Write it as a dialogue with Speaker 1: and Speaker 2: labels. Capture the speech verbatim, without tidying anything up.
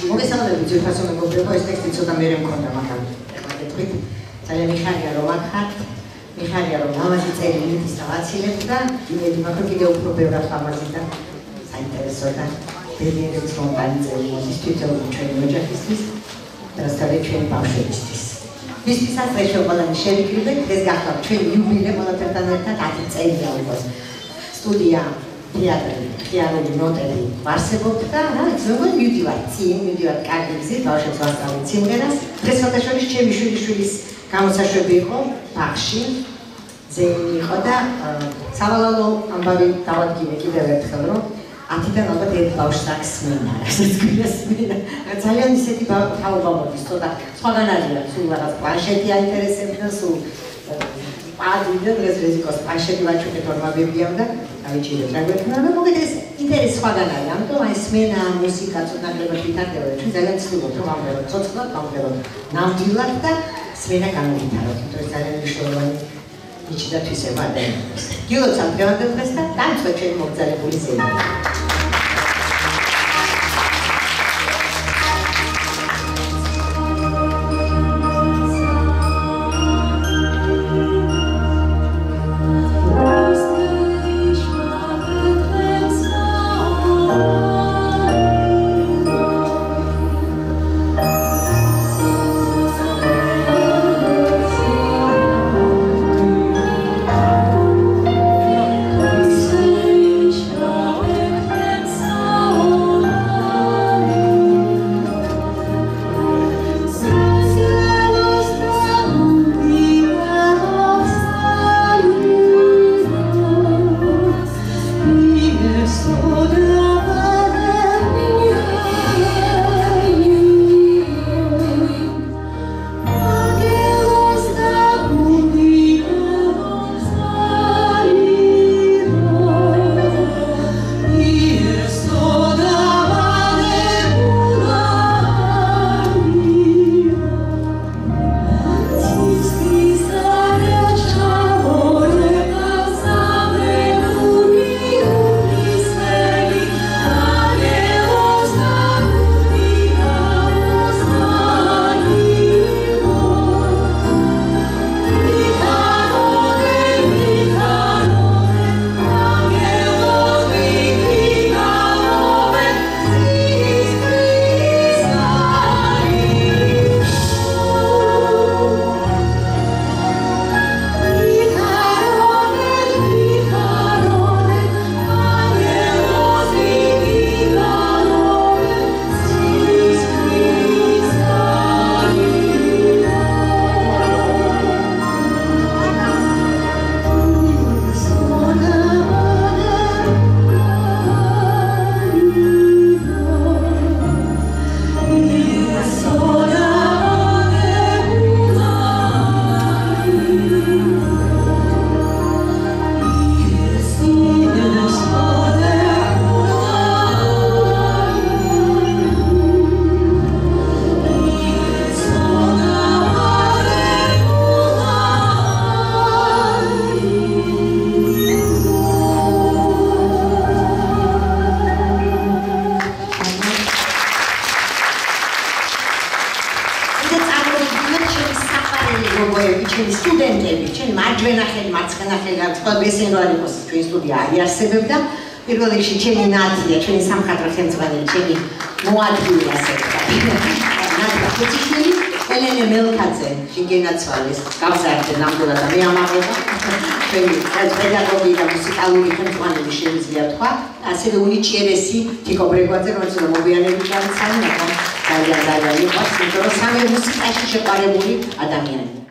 Speaker 1: მოგესალმებით ძირფასო მეგობრებო, ეს ტექსტი ცოტა მერე მქონდა, მაგრამ ეხლა გეტყვით. ძალიან მიხარია რომ აქ ხართ, მიხარია რომ ლამაზი წელი მიდის და ვაცილებთ და იმედი მაქვს რომ კიდევ უფრო ბევრად ლამაზი და საინტერესო და ბედნიერების მომყარი წელი მოდის თვითონ ჩვენი ოჯახისთვის და სწორედ ჩვენი ბავშვებისთვის. ვისთვისაც ეს ყველანი შევიკრიბეთ, ეს გახლავთ ჩვენი იუბილე ყველასთან ერთად ათი წელია უკვე. სტუდია თეატრი, თეატრალური ნოტები ვარსებობთ და რა ვიცი, როგორ მივდივარ წინ, მივდივარ კარგი გზით, ბავშვებს ვასწავლეთ სიმღერას. დღეს ფოტოშოპის ჩემი შვილიშვილის გამოსაშვები იყო ბაღში, ძენი იყო და სავალალო ამბავი დავადგინე კიდევ ერთხელ, რომ ათიდან ალბათ ერთ ბავშვს აქვს სმენა, რასაც გვინდა სმენა. ძალიან ისეთი თაობა მოდის, ცოტა სხვაგან არიან, სულ რაღაც პლანშეტი აინტერესებდა, სულ პადი და დღეს რეზიკოს პლანშეტი ვაჩუქეთ ორმაბებიამ და დავიჭირეთ რა გვექნა და მოგეთ ეს ინტერესი სხვაგან არის, ამიტომ აი სმენა, მუსიკა ცოტა ნაკლებად ვითარდება და ჩვენ ძალიან ვცდილობთ რომ ამბობთ ცოცხლად, ამბობთ ნამდვილად და სმენა განვითაროთ, იმიტომ ეს ძალიან მნიშვნელოვანი ნიჭი და თვისება ადამიანს. გილოცავთ დღევანდელ დღეს და დამწვეთ ჩვენი მოგზაურობის ზეიმი. არიარსებებდა პირველ რიგში ჩემი ნაცია, ჩვენი სამხატვრო ხელმძღვანელი, ჩემი მოადგილე ასე ვთქვათ. ნატა ხუციშვილი, ელენე მელქაძე, შინგენაცვალეს, გავზარდე ნამდვილად და მე ამაღლება. ჩვენი პედაგოგი და მუსიკალური ხელმძღვანელი შემიძლია თქვა, ასევე უნიჭიერესი თიკო ბრეგვაძე, რომელიც მოგვიანებით ჩამოწამდა, მაგრამ ძალიან ძალიან მიყვარს, იმიტომ რომ სამი მუსიკაში შეყარებული ადამიანი.